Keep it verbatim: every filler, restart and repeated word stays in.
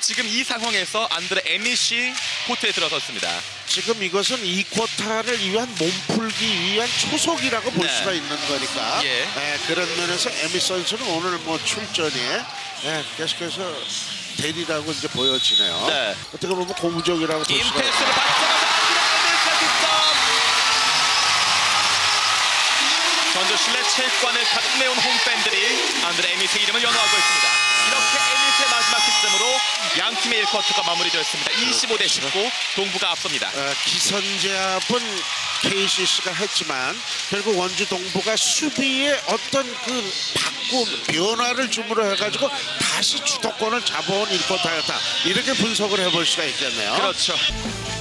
지금 이 상황에서 안드레 에밋이 코트에 들어섰습니다. 지금 이것은 이 쿼터를 위한 몸풀기 위한 초속이라고 볼 네. 수가 있는 거니까. 예. 예, 그런 면에서 에밋 선수는 오늘 뭐 출전이 예, 계속해서 대리라고 이제 보여지네요. 네. 어떻게 보면 고무적이라고 볼 수가 임패스를 있네요. 받자마자 안드레 에밋의 득점. 전주 실내 체육관을 가득 메운 홈팬들이 안드레 에밋의 이름을 연호하고 있습니다. 이렇게 에밋의 마지막 득점으로 양팀의 일 쿼터가 마무리되었습니다. 이십오 대 십구 동부가 앞섭니다. 어, 기선제압은 케이씨씨가 했지만 결국 원주 동부가 수비에 어떤 그 바꿈, 변화를 줌으로 해가지고 다시 주도권을 잡아온 일 쿼터였다. 이렇게 분석을 해볼 수가 있겠네요. 그렇죠.